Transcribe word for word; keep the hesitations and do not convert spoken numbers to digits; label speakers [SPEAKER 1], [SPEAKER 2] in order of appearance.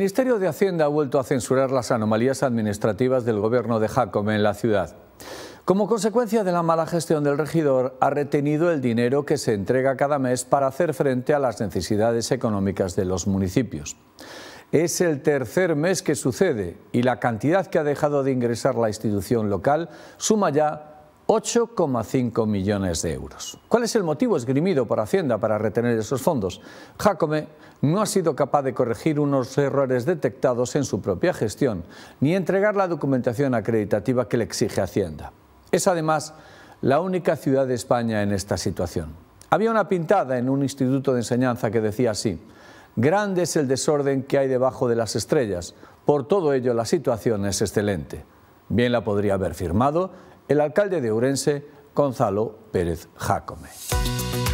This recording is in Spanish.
[SPEAKER 1] Ministerio de Hacienda ha vuelto a censurar las anomalías administrativas del gobierno de Jácome en la ciudad. Como consecuencia de la mala gestión del regidor, ha retenido el dinero que se entrega cada mes para hacer frente a las necesidades económicas de los municipios. Es el tercer mes que sucede y la cantidad que ha dejado de ingresar la institución local suma ya ocho coma cinco millones de euros. ¿Cuál es el motivo esgrimido por Hacienda para retener esos fondos? Jácome no ha sido capaz de corregir unos errores detectados en su propia gestión, ni entregar la documentación acreditativa que le exige Hacienda. Es además la única ciudad de España en esta situación. Había una pintada en un instituto de enseñanza que decía así: grande es el desorden que hay debajo de las estrellas, por todo ello la situación es excelente. Bien la podría haber firmado el alcalde de Ourense, Gonzalo Pérez Jácome.